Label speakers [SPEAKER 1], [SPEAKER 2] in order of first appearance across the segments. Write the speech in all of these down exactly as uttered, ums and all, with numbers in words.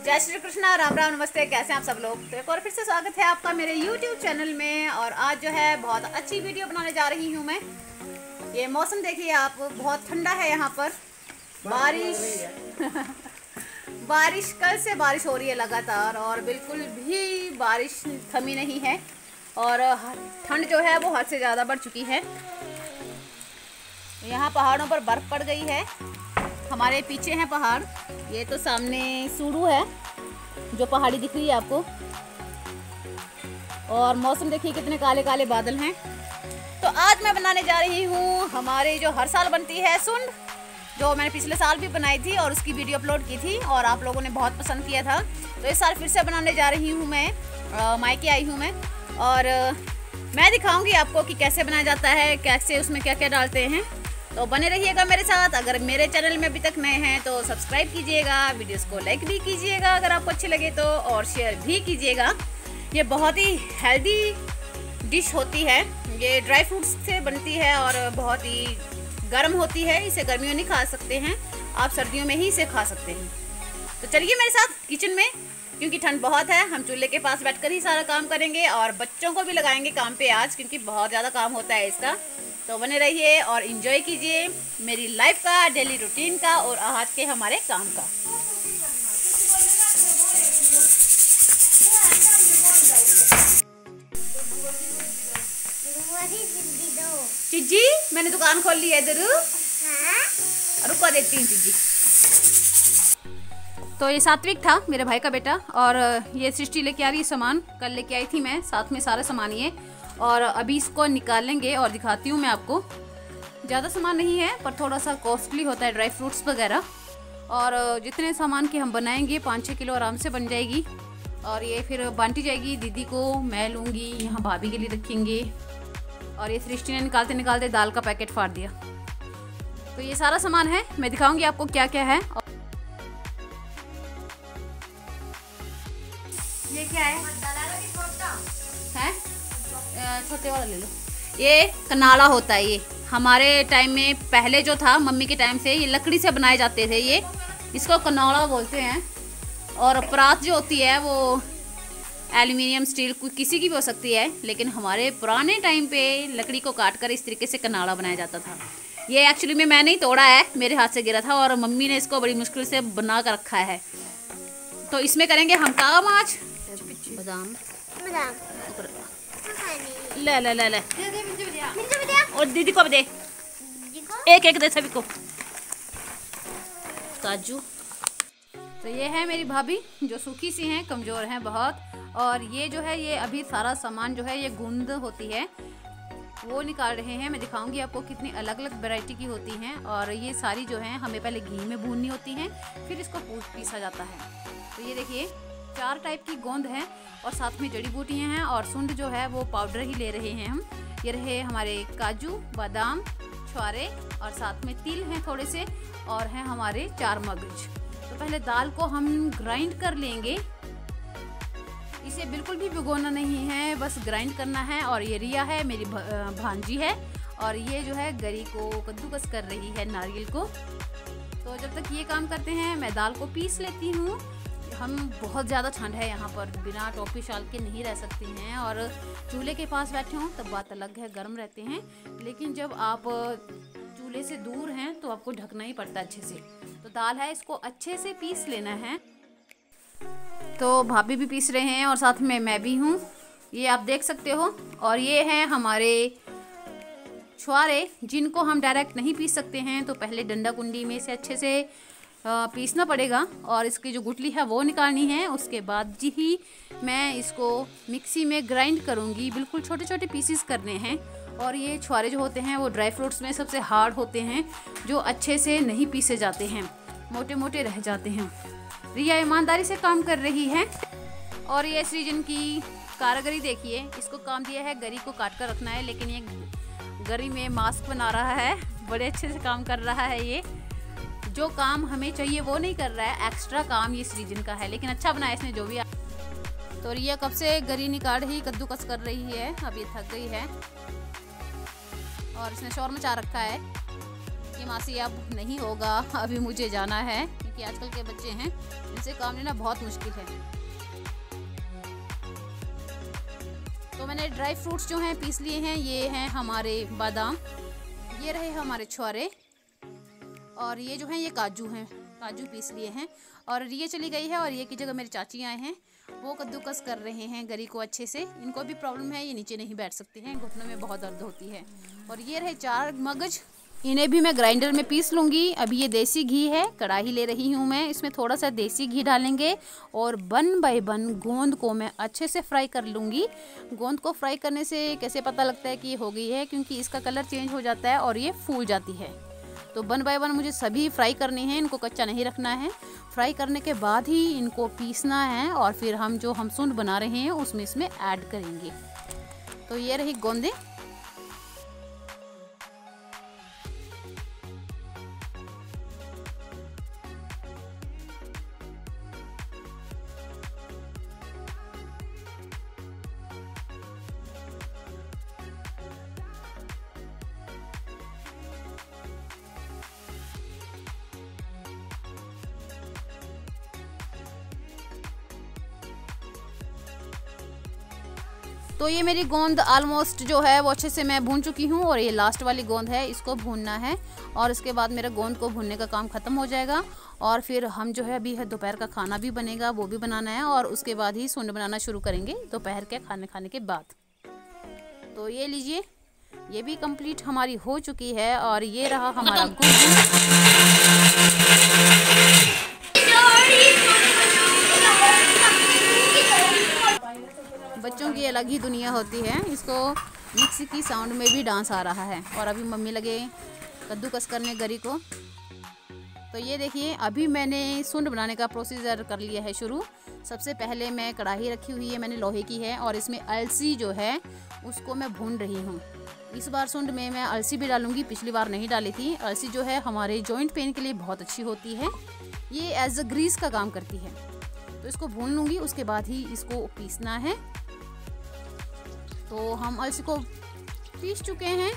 [SPEAKER 1] जय श्री कृष्णा, राम राम, नमस्ते। कैसे हैं आप सब लोग। तो एक और फिर से स्वागत है आपका मेरे YouTube चैनल में। और आज जो है बहुत अच्छी वीडियो बनाने जा रही हूँ मैं। ये मौसम देखिए आप, बहुत ठंडा है यहाँ पर। बारिश बारिश कल से बारिश हो रही है लगातार, और बिल्कुल भी बारिश थमी नहीं है। और ठंड जो है वो हद से ज़्यादा बढ़ चुकी है। यहाँ पहाड़ों पर बर्फ़ पड़ गई है। हमारे पीछे है पहाड़, ये तो सामने सूडू है जो पहाड़ी दिख रही है आपको। और मौसम देखिए कितने काले काले बादल हैं। तो आज मैं बनाने जा रही हूँ हमारे जो हर साल बनती है सुंड, जो मैंने पिछले साल भी बनाई थी और उसकी वीडियो अपलोड की थी और आप लोगों ने बहुत पसंद किया था। तो इस साल फिर से बनाने जा रही हूँ मैं। मायके आई हूँ मैं, और आ, मैं दिखाऊंगी आपको कि कैसे बनाया जाता है, कैसे उसमें क्या क्या डालते हैं। तो बने रहिएगा मेरे साथ। अगर मेरे चैनल में अभी तक नए हैं तो सब्सक्राइब कीजिएगा, वीडियोस को लाइक भी कीजिएगा अगर आपको अच्छी लगे तो, और शेयर भी कीजिएगा। ये बहुत ही हेल्दी डिश होती है। ये ड्राई फ्रूट्स से बनती है और बहुत ही गर्म होती है। इसे गर्मियों नहीं खा सकते हैं आप, सर्दियों में ही इसे खा सकते हैं। तो चलिए मेरे साथ किचन में, क्योंकि ठंड बहुत है। हम चूल्हे के पास बैठकर ही सारा काम करेंगे और बच्चों को भी लगाएंगे काम पे आज, क्योंकि बहुत ज़्यादा काम होता है इसका। तो बने रहिए और एंजॉय कीजिए मेरी लाइफ का, डेली रूटीन का और आज के हमारे काम का। चिज्जी, मैंने दुकान खोल ली है इधर। रुको देती हूँ चिज्जी। तो ये सात्विक था मेरे भाई का बेटा, और ये सृष्टि लेके आ रही है सामान। कल लेके आई थी मैं साथ में सारा सामान ये, और अभी इसको निकालेंगे और दिखाती हूँ मैं आपको। ज़्यादा सामान नहीं है पर थोड़ा सा कॉस्टली होता है, ड्राई फ्रूट्स वगैरह। और जितने सामान के हम बनाएंगे पाँच छः किलो आराम से बन जाएगी। और ये फिर बांटी जाएगी दीदी को, मैं लूँगी, यहाँ भाभी के लिए रखेंगे। और ये सृष्टि ने निकालते निकालते दाल का पैकेट फाड़ दिया। तो ये सारा सामान है, मैं दिखाऊँगी आपको क्या क्या है। ये क्या है? है? छोटे वाला ले लो। ये कनाला होता है। ये हमारे टाइम में पहले जो था, मम्मी के टाइम से ये लकड़ी से बनाए जाते थे। ये इसको कनाला बोलते हैं। और परात जो होती है वो एल्युमिनियम, स्टील, किसी की भी हो सकती है, लेकिन हमारे पुराने टाइम पे लकड़ी को काट कर इस तरीके से कनाला बनाया जाता था। ये एक्चुअली में मैंने ही तोड़ा है, मेरे हाथ से गिरा था और मम्मी ने इसको बड़ी मुश्किल से बना कर रखा है। तो इसमें करेंगे हम काम आज। बादाम ले ले ले ले और दीदी को भी दे, एक एक दे सभी को। काजू। तो ये है मेरी भाभी जो सूखी सी हैं, कमज़ोर हैं बहुत। और ये जो है, ये अभी सारा सामान जो है, ये गूंद होती है वो निकाल रहे हैं। मैं दिखाऊंगी आपको कितनी अलग अलग वैरायटी की होती हैं। और ये सारी जो है हमें पहले घी में भूननी होती हैं, फिर इसको पीसा जाता है। तो ये देखिए चार टाइप की गोंद है और साथ में जड़ी बूटियाँ हैं। और सुंड जो है वो पाउडर ही ले रहे हैं हम। ये रहे हमारे काजू, बादाम, छुआरे, और साथ में तिल हैं थोड़े से, और हैं हमारे चार मगज। तो पहले दाल को हम ग्राइंड कर लेंगे। इसे बिल्कुल भी भिगोना नहीं है, बस ग्राइंड करना है। और ये रिया है मेरी भांजी है, और ये जो है गरी को कद्दूकस कर रही है, नारियल को। तो जब तक ये काम करते हैं मैं दाल को पीस लेती हूँ। हम बहुत ज़्यादा ठंड है यहाँ पर, बिना टोपी शाल के नहीं रह सकते हैं। और चूल्हे के पास बैठे हों तब बात अलग है, गर्म रहते हैं। लेकिन जब आप चूल्हे से दूर हैं तो आपको ढकना ही पड़ता है अच्छे से। तो दाल है, इसको अच्छे से पीस लेना है। तो भाभी भी पीस रहे हैं और साथ में मैं भी हूँ, ये आप देख सकते हो। और ये हैं हमारे छुआरे, जिनको हम डायरेक्ट नहीं पीस सकते हैं। तो पहले डंडा कुंडी में से अच्छे से पीसना पड़ेगा और इसकी जो गुठली है वो निकालनी है। उसके बाद जी ही मैं इसको मिक्सी में ग्राइंड करूँगी। बिल्कुल छोटे छोटे पीसेस करने हैं। और ये छुआरे जो होते हैं वो ड्राई फ्रूट्स में सबसे हार्ड होते हैं, जो अच्छे से नहीं पीसे जाते हैं, मोटे मोटे रह जाते हैं। रिया ईमानदारी से काम कर रही है। और ये सृजन की कारीगरी देखिए, इसको काम दिया है गरी को काट कर रखना है, लेकिन ये गरी में मास्क बना रहा है। बड़े अच्छे से काम कर रहा है। ये जो काम हमें चाहिए वो नहीं कर रहा है, एक्स्ट्रा काम ये सृजन का है, लेकिन अच्छा बनाया इसने जो भी। तो रिया कब से गरी निकाल रही, कद्दूकस कर रही है, अब ये थक गई है और इसने शोर मचा रखा है। कि मासी अब नहीं होगा, अभी मुझे जाना है, क्योंकि आजकल के बच्चे हैं, इनसे काम लेना बहुत मुश्किल है। तो मैंने ड्राई फ्रूट्स जो हैं पीस लिए हैं। ये हैं हमारे बादाम, ये रहे हमारे छुआरे, और ये जो हैं ये काजू हैं, काजू पीस लिए हैं। और ये चली गई है और ये की जगह मेरी चाची आए हैं, वो कद्दूकस कर रहे हैं गरी को अच्छे से। इनको भी प्रॉब्लम है, ये नीचे नहीं बैठ सकते हैं, घुटनों में बहुत दर्द होती है। और ये रहे चार मगज, इन्हें भी मैं ग्राइंडर में पीस लूँगी। अभी ये देसी घी है, कढ़ाई ले रही हूँ मैं, इसमें थोड़ा सा देसी घी डालेंगे और बन बाय बन गोंद को मैं अच्छे से फ्राई कर लूँगी। गोंद को फ्राई करने से कैसे पता लगता है कि ये हो गई है, क्योंकि इसका कलर चेंज हो जाता है और ये फूल जाती है। तो वन बाय वन मुझे सभी फ्राई करने हैं, इनको कच्चा नहीं रखना है। फ्राई करने के बाद ही इनको पीसना है और फिर हम जो हम सुंड बना रहे हैं उसमें इसमें ऐड करेंगे। तो ये रही गोंदे। तो ये मेरी गोंद ऑलमोस्ट जो है वो अच्छे से मैं भून चुकी हूँ, और ये लास्ट वाली गोंद है, इसको भूनना है और इसके बाद मेरा गोंद को भूनने का काम ख़त्म हो जाएगा। और फिर हम जो है अभी है दोपहर का खाना भी बनेगा, वो भी बनाना है, और उसके बाद ही सुंड बनाना शुरू करेंगे दोपहर के खाने खाने के बाद। तो ये लीजिए, ये भी कंप्लीट हमारी हो चुकी है। और ये रहा हमारा गुड़। बच्चों की अलग ही दुनिया होती है, इसको मिक्सी की साउंड में भी डांस आ रहा है। और अभी मम्मी लगे कद्दूकस करने गरी को। तो ये देखिए, अभी मैंने सुंड बनाने का प्रोसीजर कर लिया है शुरू। सबसे पहले मैं कढ़ाई रखी हुई है, मैंने लोहे की है, और इसमें अलसी जो है उसको मैं भून रही हूँ। इस बार सुंड में मैं अलसी भी डालूंगी, पिछली बार नहीं डाली थी। अलसी जो है हमारे जॉइंट पेन के लिए बहुत अच्छी होती है, ये एज अ ग्रीस का काम करती है। तो इसको भून लूँगी, उसके बाद ही इसको पीसना है। तो हम अलसी को पीस चुके हैं,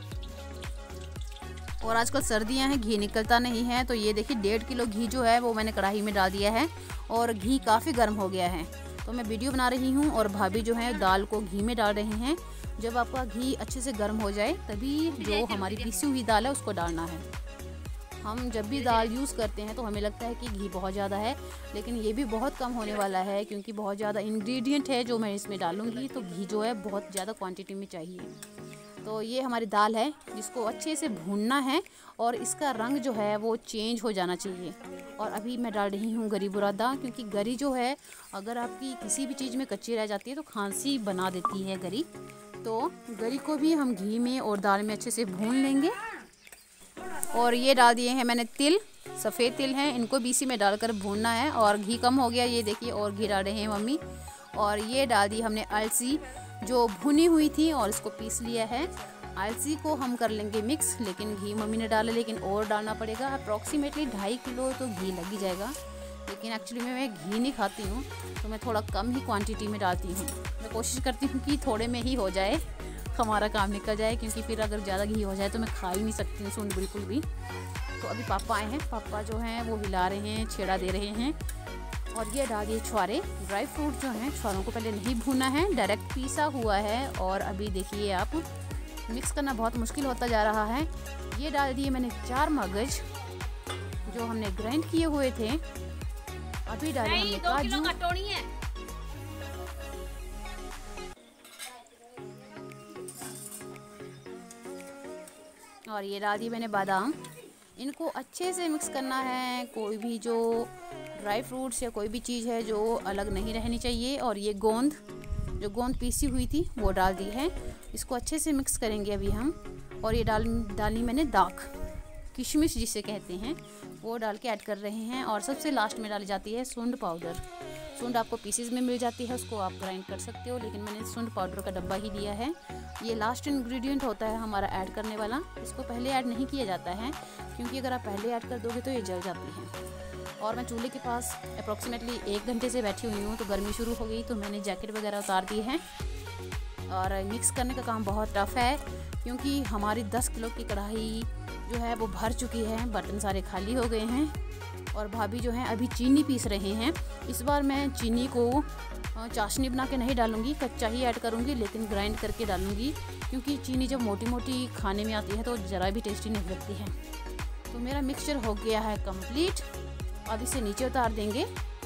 [SPEAKER 1] और आजकल सर्दियां हैं, घी निकलता नहीं है। तो ये देखिए, डेढ़ किलो घी जो है वो मैंने कढ़ाई में डाल दिया है, और घी काफ़ी गर्म हो गया है। तो मैं वीडियो बना रही हूँ और भाभी जो है दाल को घी में डाल रहे हैं। जब आपका घी अच्छे से गर्म हो जाए तभी जो हमारी पीसी हुई दाल है उसको डालना है। हम जब भी दाल यूज़ करते हैं तो हमें लगता है कि घी बहुत ज़्यादा है, लेकिन ये भी बहुत कम होने वाला है, क्योंकि बहुत ज़्यादा इंग्रेडिएंट है जो मैं इसमें डालूँगी। तो घी जो है बहुत ज़्यादा क्वांटिटी में चाहिए। तो ये हमारी दाल है, जिसको अच्छे से भूनना है, और इसका रंग जो है वो चेंज हो जाना चाहिए। और अभी मैं डाल रही हूँ गरी बुरादा, क्योंकि गरी जो है अगर आपकी किसी भी चीज़ में कच्ची रह जाती है तो खांसी बना देती है गरी। तो गरी को भी हम घी में और दाल में अच्छे से भून लेंगे। और ये डाल दिए हैं मैंने तिल, सफ़ेद तिल हैं, इनको भी इसी में डालकर भूनना है। और घी कम हो गया, ये देखिए, और घी डाल रहे हैं मम्मी। और ये डाल दी हमने अलसी जो भुनी हुई थी, और इसको पीस लिया है। अलसी को हम कर लेंगे मिक्स, लेकिन घी मम्मी ने डाला, लेकिन और डालना पड़ेगा। अप्रॉक्सीमेटली ढाई किलो तो घी लग ही जाएगा, लेकिन एक्चुअली में मैं घी नहीं खाती हूँ, तो मैं थोड़ा कम ही क्वांटिटी में डालती हूँ। मैं कोशिश करती हूँ कि थोड़े में ही हो जाए, हमारा काम निकल जाए, क्योंकि फिर अगर ज़्यादा घी हो जाए तो मैं खा ही नहीं सकती हूँ सुन बिल्कुल भी। तो अभी पापा आए हैं, पापा जो हैं वो हिला रहे हैं, छेड़ा दे रहे हैं। और ये डाल दिए छुआरे, ड्राई फ्रूट जो हैं, छुआरों को पहले नहीं भूना है, डायरेक्ट पीसा हुआ है। और अभी देखिए आप, मिक्स करना बहुत मुश्किल होता जा रहा है। ये डाल दिए मैंने चार मगज जो हमने ग्राइंड किए हुए थे। अभी डाले हमने काजू, और ये डाल दिए मैंने बादाम। इनको अच्छे से मिक्स करना है, कोई भी जो ड्राई फ्रूट्स या कोई भी चीज़ है जो अलग नहीं रहनी चाहिए। और ये गोंद, जो गोंद पीसी हुई थी वो डाल दी है, इसको अच्छे से मिक्स करेंगे अभी हम। और ये डाल डाली मैंने दाख, किशमिश जिसे कहते हैं, वो डाल के ऐड कर रहे हैं। और सबसे लास्ट में डाली जाती है सुंड पाउडर। सुंड आपको पीसेस में मिल जाती है, उसको आप ग्राइंड कर सकते हो, लेकिन मैंने सुंड पाउडर का डब्बा ही लिया है। ये लास्ट इंग्रेडिएंट होता है हमारा ऐड करने वाला, इसको पहले ऐड नहीं किया जाता है, क्योंकि अगर आप पहले ऐड कर दोगे तो ये जल जाती है। और मैं चूल्हे के पास अप्रॉक्सीमेटली एक घंटे से बैठी हुई हूँ, तो गर्मी शुरू हो गई, तो मैंने जैकेट वगैरह उतार दी है। और मिक्स करने का काम बहुत टफ है, क्योंकि हमारी दस किलो की कढ़ाई जो है वो भर चुकी है, बर्तन सारे खाली हो गए हैं। और भाभी जो है अभी चीनी पीस रहे हैं। इस बार मैं चीनी को चाशनी बना के नहीं डालूंगी, कच्चा ही ऐड करूंगी, लेकिन ग्राइंड करके डालूंगी, क्योंकि चीनी जब मोटी मोटी खाने में आती है तो ज़रा भी टेस्टी नहीं लगती है। तो मेरा मिक्सचर हो गया है कंप्लीट। अब इसे नीचे उतार देंगे।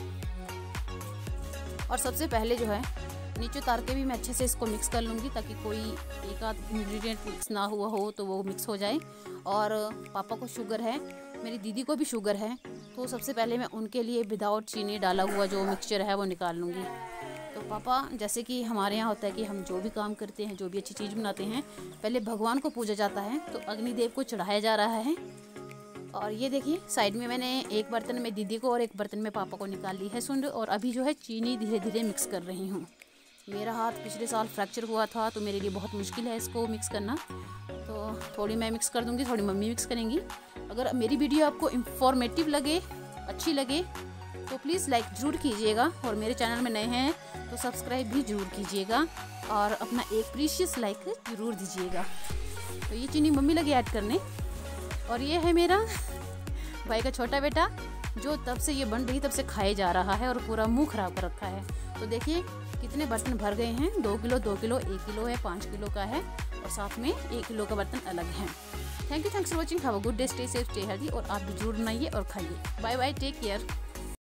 [SPEAKER 1] और सबसे पहले जो है नीचे उतार के भी मैं अच्छे से इसको मिक्स कर लूँगी, ताकि कोई एक आध इंग्रेडिएंट मिक्स ना हुआ हो तो वो मिक्स हो जाए। और पापा को शुगर है, मेरी दीदी को भी शुगर है, तो सबसे पहले मैं उनके लिए विदाउट चीनी डाला हुआ जो मिक्सचर है वो निकाल लूँगी। तो पापा, जैसे कि हमारे यहाँ होता है कि हम जो भी काम करते हैं, जो भी अच्छी चीज़ बनाते हैं, पहले भगवान को पूजा जाता है, तो अग्निदेव को चढ़ाया जा रहा है। और ये देखिए साइड में मैंने एक बर्तन में दीदी को और एक बर्तन में पापा को निकाल ली है सुंड। और अभी जो है चीनी धीरे धीरे मिक्स कर रही हूँ। मेरा हाथ पिछले साल फ्रैक्चर हुआ था, तो मेरे लिए बहुत मुश्किल है इसको मिक्स करना। तो थोड़ी मैं मिक्स कर दूँगी, थोड़ी मम्मी मिक्स करेंगी। अगर मेरी वीडियो आपको इंफॉर्मेटिव लगे, अच्छी लगे, तो प्लीज़ लाइक ज़रूर कीजिएगा। और मेरे चैनल में नए हैं तो सब्सक्राइब भी ज़रूर कीजिएगा और अपना एक प्रीशियस लाइक ज़रूर दीजिएगा। तो ये चीनी मम्मी लगी ऐड करने। और ये है मेरा भाई का छोटा बेटा, जो तब से ये बन रही तब से खाए जा रहा है और पूरा मुंह खराब कर रखा है। तो देखिए कितने बर्तन भर गए हैं, दो किलो दो किलो एक किलो है, पाँच किलो का है, और साथ में एक किलो का बर्तन अलग है। Thank you, thanks for watching, have a good day, stay safe, stay healthy. और आप भी जरूर बनाइए और खाइए। Bye bye, take care.